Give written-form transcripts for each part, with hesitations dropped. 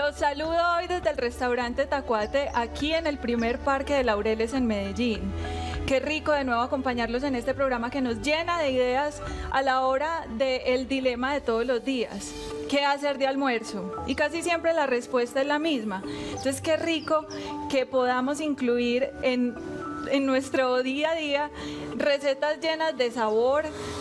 Los saludo hoy desde el restaurante Tacuate, aquí en el primer Parque de Laureles en Medellín. Qué rico de nuevo acompañarlos en este programa que nos llena de ideas a la hora del dilema de todos los días. ¿Qué hacer de almuerzo? Y casi siempre la respuesta es la misma. Entonces, qué rico que podamos incluir en nuestro día a día recetas llenas de sabor,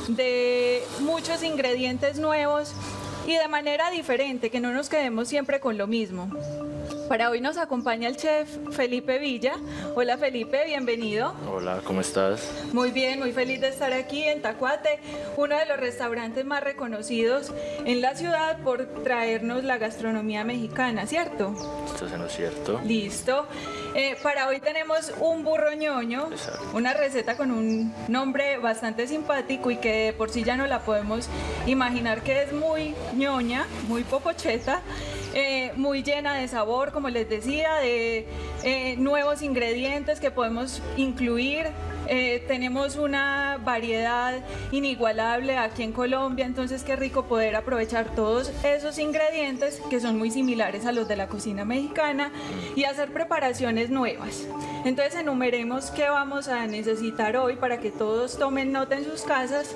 de muchos ingredientes nuevos y de manera diferente, que no nos quedemos siempre con lo mismo. Para hoy nos acompaña el chef Felipe Villa. Hola Felipe, bienvenido. Hola, ¿cómo estás? Muy bien, muy feliz de estar aquí en Tacuate, uno de los restaurantes más reconocidos en la ciudad por traernos la gastronomía mexicana, ¿cierto? Esto es cierto. Listo. Para hoy tenemos un burro ñoño, una receta con un nombre bastante simpático y que de por sí ya no la podemos imaginar, que es muy ñoña, muy popocheta, muy llena de sabor, como les decía, de nuevos ingredientes que podemos incluir. Tenemos una variedad inigualable aquí en Colombia, entonces qué rico poder aprovechar todos esos ingredientes que son muy similares a los de la cocina mexicana y hacer preparaciones nuevas. Entonces enumeremos qué vamos a necesitar hoy para que todos tomen nota en sus casas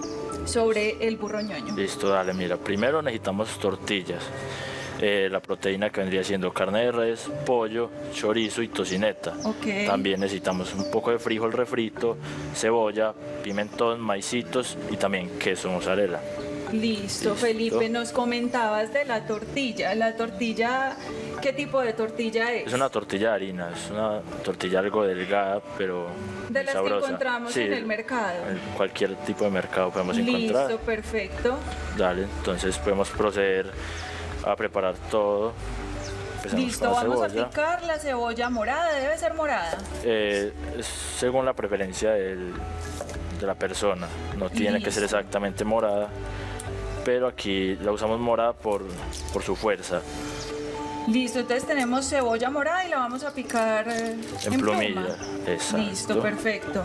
sobre el burro ñoño. Listo, dale, mira, primero necesitamos tortillas. La proteína que vendría siendo carne de res, pollo, chorizo y tocineta. Okay. También necesitamos un poco de frijol refrito, cebolla, pimentón, maicitos y también queso mozzarella. Listo, Felipe, nos comentabas de la tortilla. La tortilla, ¿qué tipo de tortilla es? Es una tortilla de harina, es una tortilla algo delgada, pero de las sabrosa. Que encontramos sí, en el mercado. En cualquier tipo de mercado podemos encontrar. Listo, perfecto. Dale, entonces podemos proceder a preparar todo. Empezamos. Listo, vamos a picar la cebolla morada. ¿Debe ser morada? Según la preferencia de la persona, no tiene que ser exactamente morada, pero aquí la usamos morada por su fuerza. Listo, entonces tenemos cebolla morada y la vamos a picar en plumilla. Exacto. Listo, perfecto.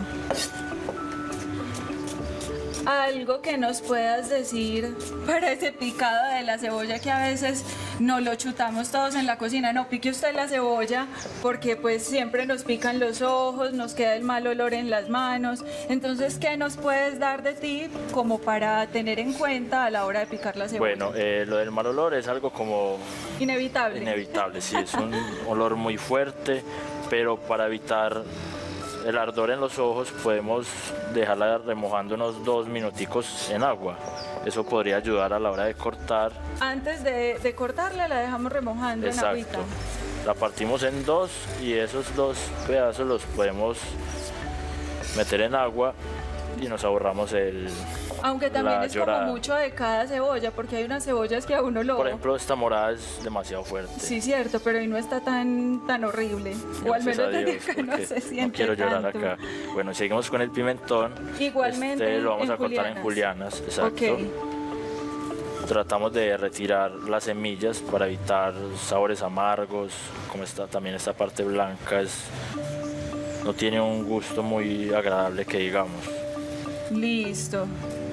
Algo que nos puedas decir para ese picado de la cebolla, que a veces no lo chutamos todos en la cocina. No pique usted la cebolla porque pues siempre nos pican los ojos, nos queda el mal olor en las manos. Entonces, ¿qué nos puedes dar de ti como para tener en cuenta a la hora de picar la cebolla? Bueno, lo del mal olor es algo como inevitable. Inevitable, sí, es un olor muy fuerte, pero para evitar el ardor en los ojos podemos dejarla remojando unos 2 minuticos en agua. Eso podría ayudar a la hora de cortar. Antes de cortarla la dejamos remojando. Exacto. En agüita. La partimos en 2 y esos 2 pedazos los podemos meter en agua y nos ahorramos aunque también es llorada. Como mucho de cada cebolla, porque hay unas cebollas que a uno lo... Por ejemplo, esta morada es demasiado fuerte. Sí, cierto, pero hoy no está tan horrible. Gracias, o al menos Dios, desde acá no se siente no quiero llorar tanto. acá. Bueno, seguimos con el pimentón. Igualmente lo vamos a cortar en julianas, exacto. Okay. Tratamos de retirar las semillas para evitar sabores amargos, como también esta parte blanca no tiene un gusto muy agradable que digamos. Listo.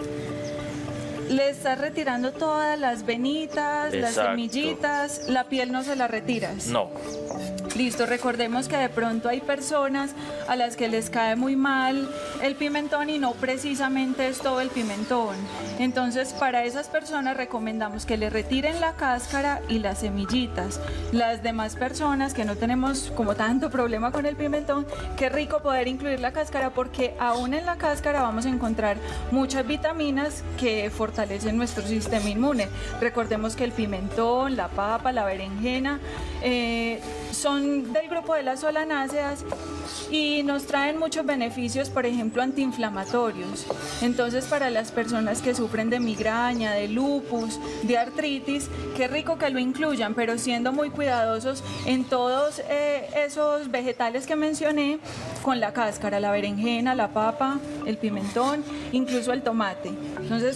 Le estás retirando todas las venitas, exacto. Las semillitas, la piel no se la retiras. No. Listo, recordemos que de pronto hay personas a las que les cae muy mal el pimentón y no precisamente es todo el pimentón. Entonces, para esas personas recomendamos que le retiren la cáscara y las semillitas. Las demás personas que no tenemos como tanto problema con el pimentón, qué rico poder incluir la cáscara porque aún en la cáscara vamos a encontrar muchas vitaminas que fortalecen nuestro sistema inmune. Recordemos que el pimentón, la papa, la berenjena son del grupo de las solanáceas y nos traen muchos beneficios, por ejemplo, antiinflamatorios. Entonces, para las personas que sufren de migraña, de lupus, de artritis, qué rico que lo incluyan, pero siendo muy cuidadosos en todos esos vegetales que mencioné, con la cáscara, la berenjena, la papa, el pimentón, incluso el tomate. Entonces,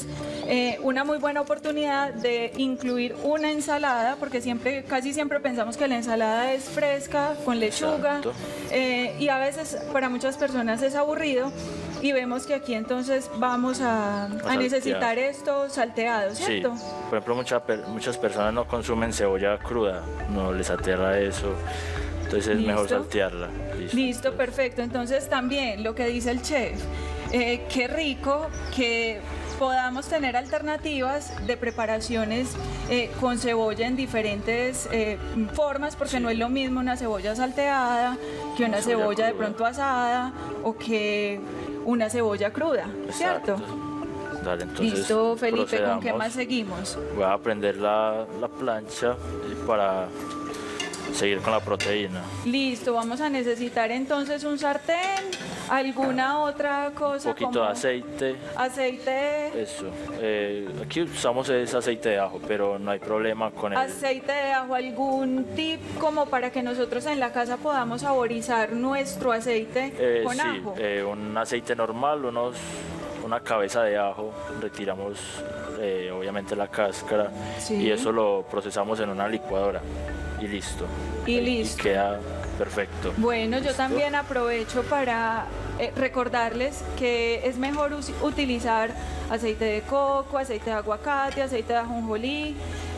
una muy buena oportunidad de incluir una ensalada, porque casi siempre pensamos que la ensalada es fresca, con lechuga, y a veces para muchas personas es aburrido, y vemos que aquí entonces vamos a necesitar esto salteado, ¿cierto? Sí, por ejemplo muchas personas no consumen cebolla cruda, no les aterra eso, entonces es mejor saltearla. Listo, perfecto. Entonces también lo que dice el chef, qué rico que podamos tener alternativas de preparaciones con cebolla en diferentes formas, porque no es lo mismo una cebolla salteada que una cebolla de pronto asada o que una cebolla cruda, ¿cierto? Dale, entonces listo, Felipe, ¿con qué más seguimos? Voy a prender la plancha para seguir con la proteína. Listo, vamos a necesitar entonces un sartén, alguna otra cosa. Un poquito de aceite. Aceite. Eso. Aquí usamos ese aceite de ajo, pero no hay problema con el aceite de ajo. ¿Algún tip como para que nosotros en la casa podamos saborizar nuestro aceite con ajo? Un aceite normal, una cabeza de ajo, retiramos obviamente la cáscara y eso lo procesamos en una licuadora. Y listo. Y queda perfecto. Bueno, yo también aprovecho para recordarles que es mejor utilizar aceite de coco, aceite de aguacate, aceite de ajonjolí,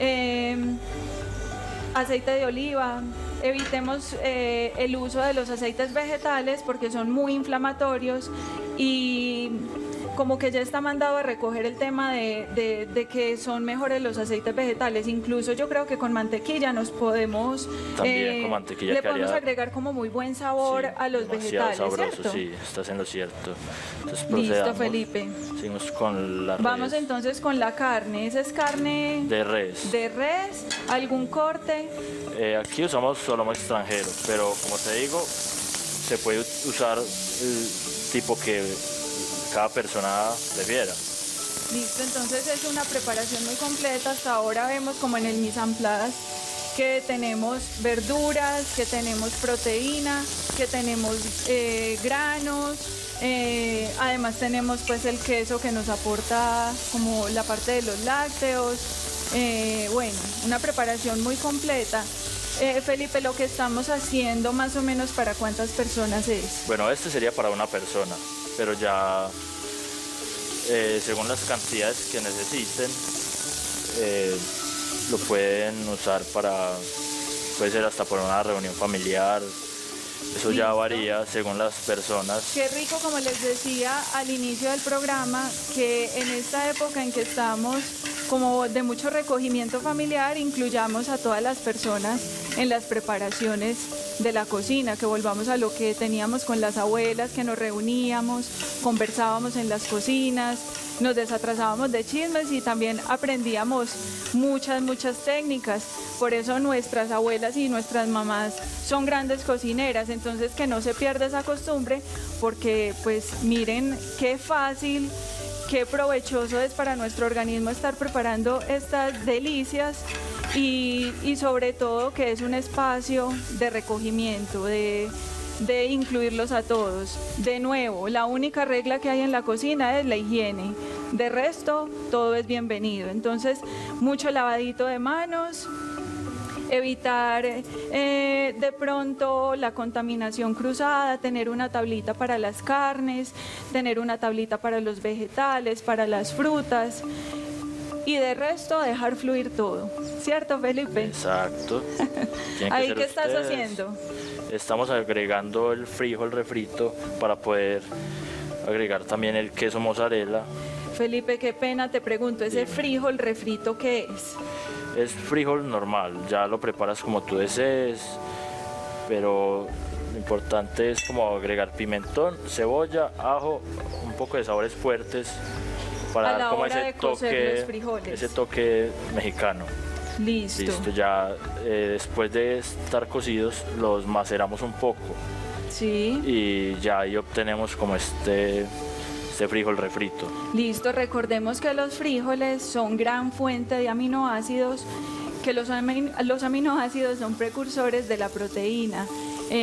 aceite de oliva. Evitemos el uso de los aceites vegetales porque son muy inflamatorios y como que ya está mandado a recoger el tema de que son mejores los aceites vegetales. Incluso yo creo que con mantequilla nos podemos también con mantequilla le podemos agregar como muy buen sabor a los vegetales, sabroso, ¿cierto? Sí, está haciendo cierto. Entonces, listo, Felipe. Seguimos con la res. Vamos entonces con la carne. ¿Esa es carne de res? ¿De res? ¿Algún corte? Aquí usamos solo extranjero, pero como te digo, se puede usar el tipo que cada persona prefiera. Listo, entonces es una preparación muy completa. Hasta ahora vemos como en el mise en place que tenemos verduras, que tenemos proteína, que tenemos granos, además tenemos pues el queso que nos aporta como la parte de los lácteos. Bueno, una preparación muy completa. Felipe, lo que estamos haciendo más o menos para cuántas personas es. Bueno, este sería para una persona, pero ya según las cantidades que necesiten lo pueden usar puede ser hasta para una reunión familiar. Eso ya varía según las personas. Qué rico, como les decía al inicio del programa, que en esta época en que estamos como de mucho recogimiento familiar, incluyamos a todas las personas en las preparaciones de la cocina, que volvamos a lo que teníamos con las abuelas, que nos reuníamos, conversábamos en las cocinas, nos desatrasábamos de chismes y también aprendíamos muchas técnicas. Por eso nuestras abuelas y nuestras mamás son grandes cocineras, entonces que no se pierda esa costumbre, porque pues miren qué fácil, qué provechoso es para nuestro organismo estar preparando estas delicias y sobre todo que es un espacio de recogimiento, de incluirlos a todos. De nuevo, la única regla que hay en la cocina es la higiene. De resto, todo es bienvenido. Entonces, mucho lavadito de manos, evitar de pronto la contaminación cruzada, tener una tablita para las carnes, tener una tablita para los vegetales, para las frutas y de resto dejar fluir todo. ¿Cierto, Felipe? Exacto. ¿Ahí qué estás haciendo? Estamos agregando el frijol refrito para poder agregar también el queso mozzarella. Felipe, qué pena, te pregunto, ¿ese frijol refrito qué es? Es frijol normal, ya lo preparas como tú desees, pero lo importante es como agregar pimentón, cebolla, ajo, un poco de sabores fuertes para dar como ese toque mexicano. Listo, ya después de estar cocidos los maceramos un poco. Sí. Y ya ahí obtenemos como este frijol refrito. Listo, recordemos que los frijoles son gran fuente de aminoácidos, que los aminoácidos son precursores de la proteína,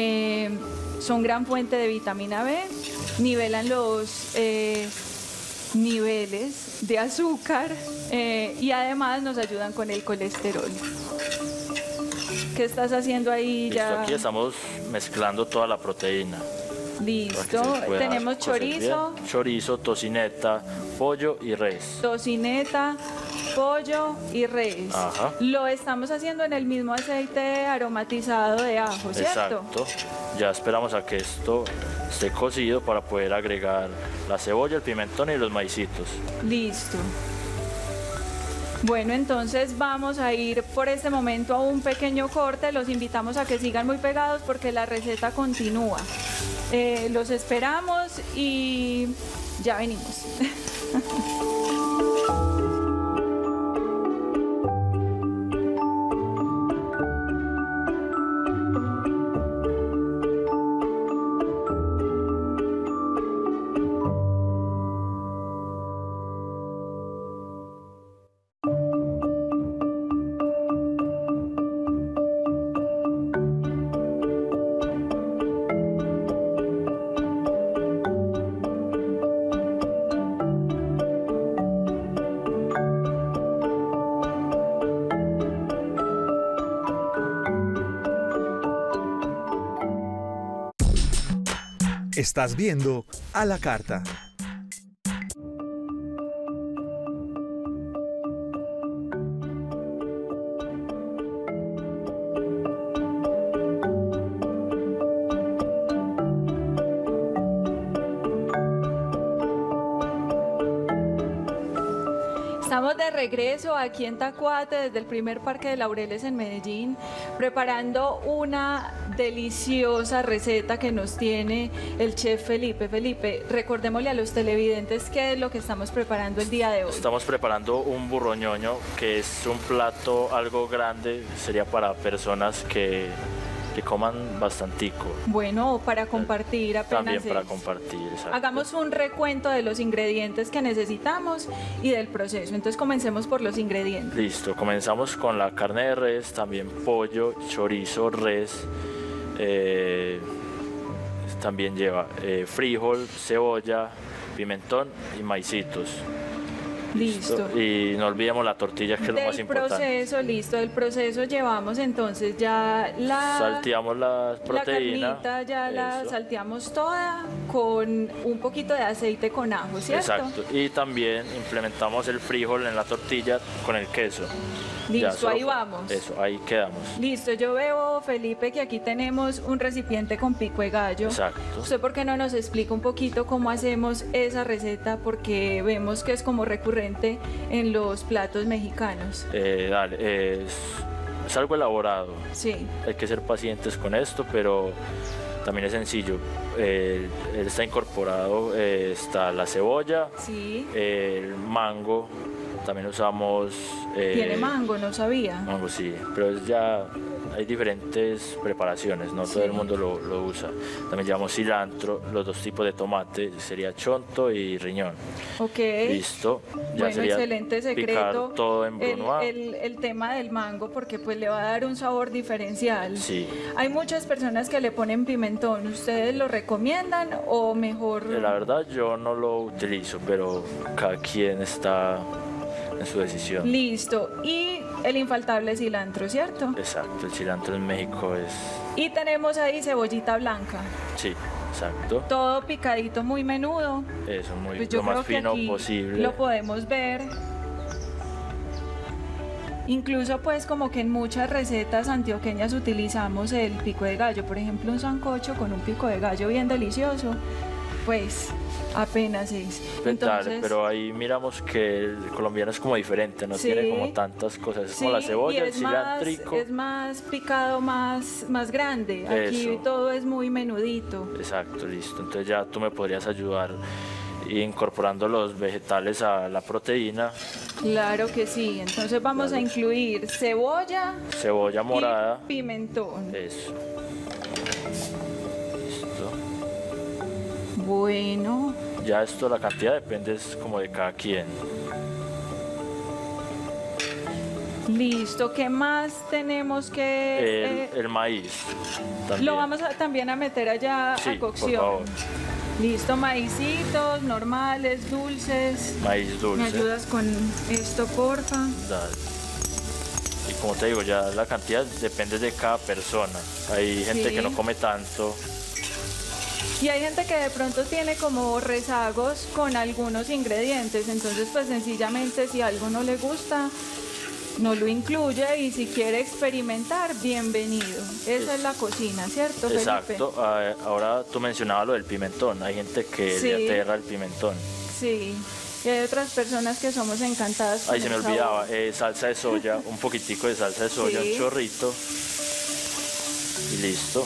son gran fuente de vitamina B, nivelan niveles de azúcar y además nos ayudan con el colesterol. ¿Qué estás haciendo ahí? Listo, Ya aquí estamos mezclando toda la proteína. Listo, Para que se pueda tenemos cocer chorizo, bien. Chorizo, tocineta, pollo y res. tocineta, pollo y res. Ajá. Lo estamos haciendo en el mismo aceite aromatizado de ajo, ¿cierto? Exacto. Ya esperamos a que esto esté cocido para poder agregar la cebolla, el pimentón y los maicitos. Listo. Bueno, entonces vamos a ir por este momento a un pequeño corte. Los invitamos a que sigan muy pegados porque la receta continúa. Los esperamos y ya venimos. Estás viendo A la Carta. Estamos de regreso aquí en Tacuate, desde el primer Parque de Laureles en Medellín, preparando una deliciosa receta que nos tiene el chef Felipe. Felipe, recordémosle a los televidentes qué es lo que estamos preparando el día de hoy. Estamos preparando un burroñoño, que es un plato algo grande, sería para personas que coman bastantico. Bueno, para compartir apenas También para es. compartir, exacto. Hagamos un recuento de los ingredientes que necesitamos y del proceso. Entonces comencemos por los ingredientes. Listo, comenzamos con la carne de res, también pollo, chorizo, res. También lleva frijol, cebolla, pimentón y maicitos. Listo. Y no olvidemos la tortilla, que es lo más importante. Del proceso llevamos entonces ya Salteamos la proteína. La carnita ya la eso. salteamos toda con un poquito de aceite con ajo, ¿cierto? Exacto. Y también implementamos el frijol en la tortilla con el queso. Listo, ahí vamos. Eso, ahí quedamos. Listo, yo veo, Felipe, que aquí tenemos un recipiente con pico de gallo. Exacto. ¿Usted por qué no nos explica un poquito cómo hacemos esa receta? Porque vemos que es como recurrente en los platos mexicanos. Dale, es algo elaborado. Sí. Hay que ser pacientes con esto, pero también es sencillo. Él está incorporado, está la cebolla, Sí. el mango, también usamos... Tiene mango, no sabía. Mango, sí, pero ya hay diferentes preparaciones, no todo el mundo lo usa. También llevamos cilantro, los dos tipos de tomate, sería chonto y riñón. Ok. Listo. Ya Bueno, sería excelente secreto. picar todo en brunoise. El tema del mango, porque pues le va a dar un sabor diferencial. Sí. Hay muchas personas que le ponen pimentón. ¿Ustedes lo recomiendan o mejor? La verdad yo no lo utilizo, pero cada quien está en su decisión. Listo. Y el infaltable cilantro, ¿cierto? Exacto, el cilantro en México es... Y tenemos ahí cebollita blanca. Sí, exacto. Todo picadito muy menudo. Eso, muy Pues yo lo más creo que fino aquí posible. lo podemos ver. Incluso pues como que en muchas recetas antioqueñas utilizamos el pico de gallo. Por ejemplo, un sancocho con un pico de gallo bien delicioso. Pues apenas es. Dale, pero ahí miramos que el colombiano es como diferente, no Sí. tiene como tantas cosas, es como la Sí, cebolla, y el cilantrico. es más picado, más grande. Aquí Eso. todo es muy menudito. Exacto, listo. Entonces ya tú me podrías ayudar incorporando los vegetales a la proteína. Claro que sí. Entonces vamos a incluir cebolla, Cebolla morada. y pimentón. Eso. Listo. Bueno, Ya esto, la cantidad depende es como de cada quien. listo. ¿Qué más tenemos que...? El maíz. También. Lo vamos también a meter allá Sí, a cocción. por favor. Listo, maicitos normales, dulces. Maíz dulce. ¿Me ayudas con esto, porfa? Dale. Y como te digo, ya la cantidad depende de cada persona. Hay gente Sí. que no come tanto. Y hay gente que de pronto tiene como rezagos con algunos ingredientes, entonces pues sencillamente si algo no le gusta, no lo incluye y si quiere experimentar, bienvenido. Esa es la cocina, ¿cierto, Felipe? Exacto. Ahora tú mencionabas lo del pimentón. Hay gente que Sí. le aterra el pimentón. Sí, y hay otras personas que somos encantadas con Ahí se me el olvidaba, sabor. salsa de soya, un poquitico de salsa de soya, Sí. un chorrito. Y listo.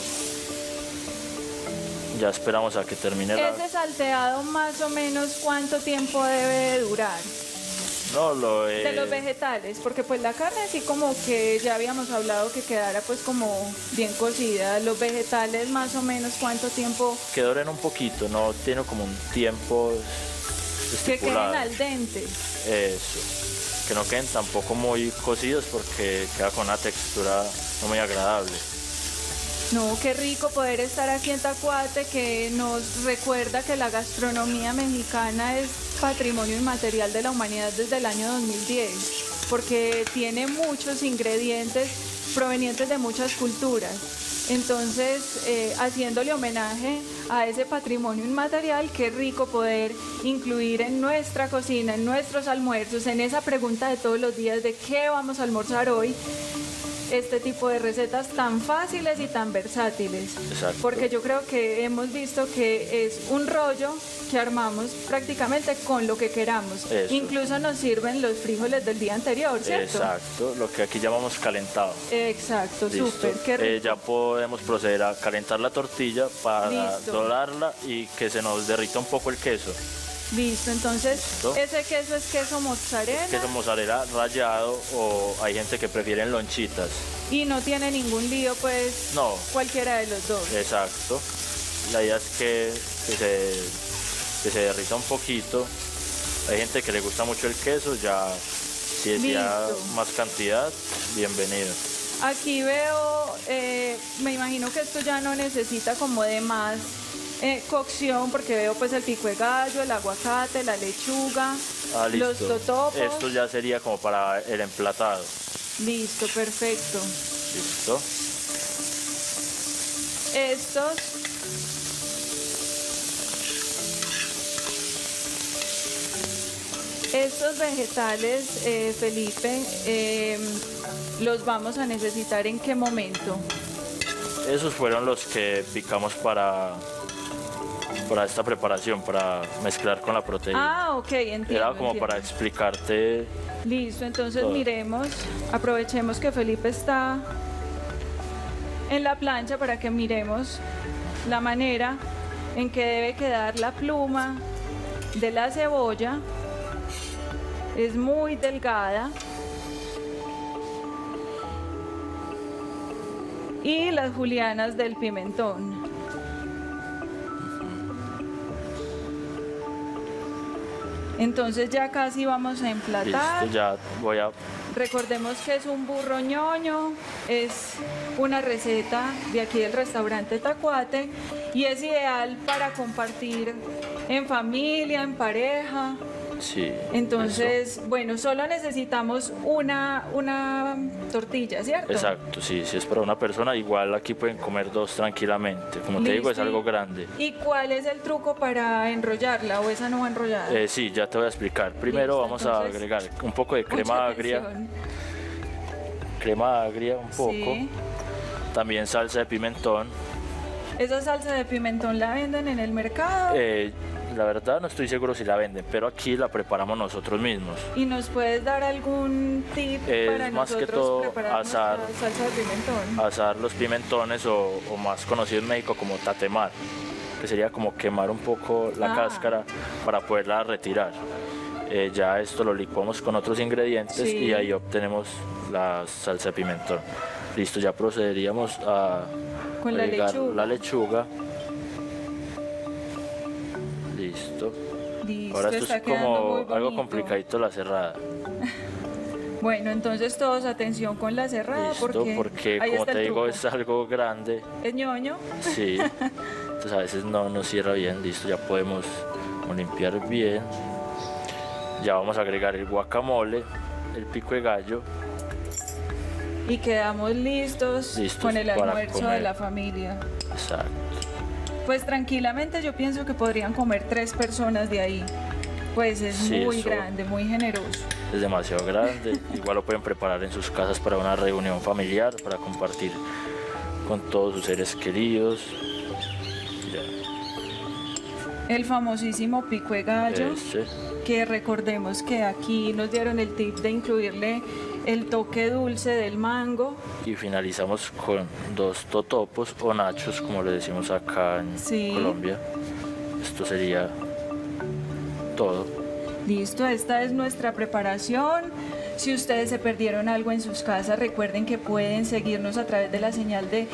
Ya esperamos a que termine la... Ese salteado más o menos ¿cuánto tiempo debe de durar? No, De los vegetales, porque pues la carne sí como que ya habíamos hablado que quedara pues como bien cocida. Los vegetales más o menos ¿cuánto tiempo que doren un poquito, no tiene como un tiempo que queden estipulado. al dente? Eso. Que no queden tampoco muy cocidos porque queda con una textura no muy agradable. No, qué rico poder estar aquí en Tacuate, que nos recuerda que la gastronomía mexicana es patrimonio inmaterial de la humanidad desde el año 2010, porque tiene muchos ingredientes provenientes de muchas culturas. Entonces, haciéndole homenaje a ese patrimonio inmaterial, qué rico poder incluir en nuestra cocina, en nuestros almuerzos, en esa pregunta de todos los días de qué vamos a almorzar hoy, este tipo de recetas tan fáciles y tan versátiles. Exacto. Porque yo creo que hemos visto que es un rollo que armamos prácticamente con lo que queramos. Eso. Incluso nos sirven los frijoles del día anterior, ¿cierto? Exacto, lo que aquí llamamos calentado. Exacto, Listo. súper, qué rico. Ya podemos proceder a calentar la tortilla para Listo. dorarla y que se nos derrita un poco el queso. Listo, entonces Listo. ese queso es queso mozzarella Queso mozzarella rallado o hay gente que prefiere en lonchitas. y no tiene ningún lío, pues No, cualquiera de los dos. exacto. La idea es que se derrita un poquito. Hay gente que le gusta mucho el queso, ya si desea Listo. más cantidad, bienvenido. Aquí veo, me imagino que esto ya no necesita como de más cocción, porque veo pues el pico de gallo, el aguacate, la lechuga, Listo. los totopos. Esto ya sería como para el emplatado. Listo, perfecto. Listo. Estos vegetales, Felipe, los vamos a necesitar ¿en qué momento? Esos fueron los que picamos para esta preparación, para mezclar con la proteína. Ah, ok, entiendo. Era como entiendo. para explicarte. Listo, entonces todo. miremos, aprovechemos que Felipe está en la plancha para que miremos la manera en que debe quedar la pluma de la cebolla. Es muy delgada. Y las julianas del pimentón. Entonces ya casi vamos a emplatar. Listo, ya voy a... Recordemos que es un burro ñoño, es una receta de aquí del restaurante Tacuate y es ideal para compartir en familia, en pareja. Sí. Entonces, bueno, solo necesitamos una tortilla, ¿cierto? Exacto, sí, si es para una persona, igual aquí pueden comer dos tranquilamente. Como te digo, es Listo. algo grande. ¿Y cuál es el truco para enrollarla o esa no va enrollada? Sí, ya te voy a explicar. Primero Listo, vamos a entonces, agregar un poco de crema Mucha agria. atención. Crema agria un poco. Sí. También salsa de pimentón. ¿Esa salsa de pimentón la venden en el mercado? La verdad no estoy seguro si la venden, pero aquí la preparamos nosotros mismos. ¿Y nos puedes dar algún tip Es para más que nosotros todo preparar asar. nuestra salsa de pimentón? Asar los pimentones o más conocido en México como tatemar, que sería como quemar un poco la cáscara para poderla retirar. Ya esto lo licuamos con otros ingredientes Sí. y ahí obtenemos la salsa de pimentón. Listo, ya procederíamos a Con la agregar lechuga. la lechuga. Listo. Listo, Ahora esto está es quedando muy como algo bonito. complicadito la cerrada. Bueno, entonces todos atención con la cerrada Listo, porque ahí como está te el digo truco. es algo grande. ¿Es ñoño? Sí. entonces a veces no cierra bien. Listo, ya podemos limpiar bien. Ya vamos a agregar el guacamole, el pico de gallo. Y quedamos listos con el almuerzo comer. de la familia. Exacto. Pues tranquilamente yo pienso que podrían comer 3 personas de ahí. Pues es muy grande, muy generoso. Es demasiado grande. Igual lo pueden preparar en sus casas para una reunión familiar, para compartir con todos sus seres queridos. Ya. El famosísimo pico de gallo, que recordemos que aquí nos dieron el tip de incluirle el toque dulce del mango. Y finalizamos con 2 totopos o nachos, como le decimos acá en Colombia. Esto sería todo. Listo, esta es nuestra preparación. Si ustedes se perdieron algo en sus casas, recuerden que pueden seguirnos a través de la señal de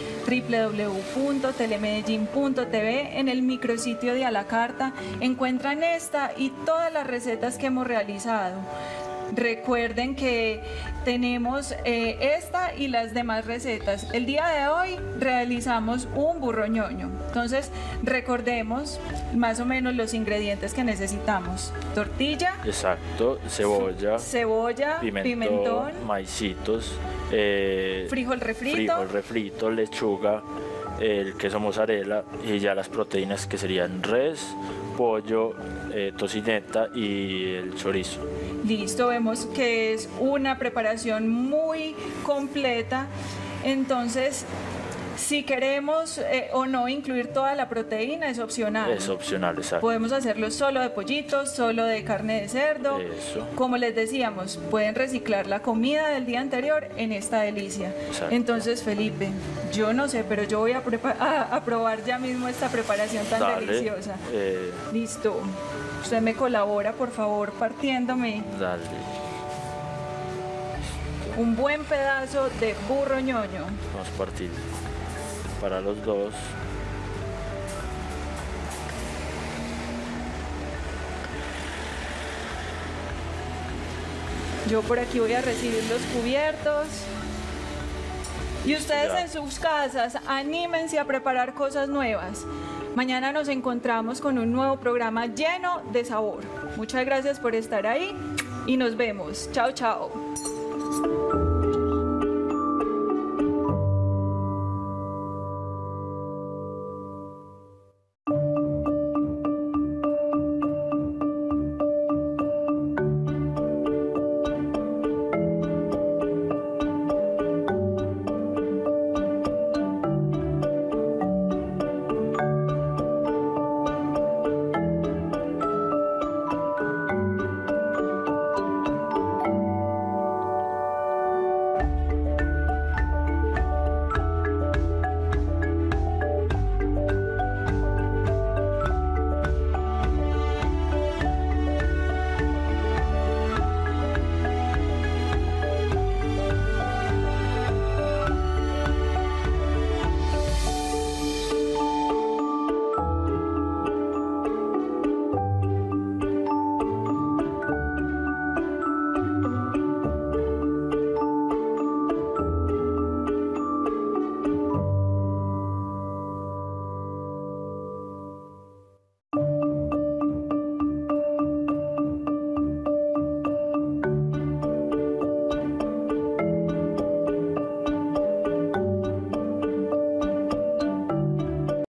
www.telemedellin.tv. En el micrositio de A la Carta encuentran esta y todas las recetas que hemos realizado. Recuerden que tenemos esta y las demás recetas. El día de hoy realizamos un burro ñoño. Entonces recordemos más o menos los ingredientes que necesitamos. Tortilla. Exacto, cebolla, pimentón, maicitos, frijol refrito, lechuga, el queso mozzarella y ya las proteínas que serían res, pollo, tocineta y el chorizo. Listo, vemos que es una preparación muy completa. Entonces, si queremos o no incluir toda la proteína, es opcional. Es opcional, exacto. Podemos hacerlo solo de pollitos, solo de carne de cerdo. Eso. Como les decíamos, pueden reciclar la comida del día anterior en esta delicia. Exacto. Entonces, Felipe, yo no sé, pero yo voy a probar ya mismo esta preparación tan deliciosa. Listo. Usted me colabora, por favor, partiéndome. Dale. Un buen pedazo de burro ñoño. Vamos a partir para los dos. Yo por aquí voy a recibir los cubiertos. Y ustedes en sus casas, anímense a preparar cosas nuevas. Mañana nos encontramos con un nuevo programa lleno de sabor. Muchas gracias por estar ahí y nos vemos. Chao, chao.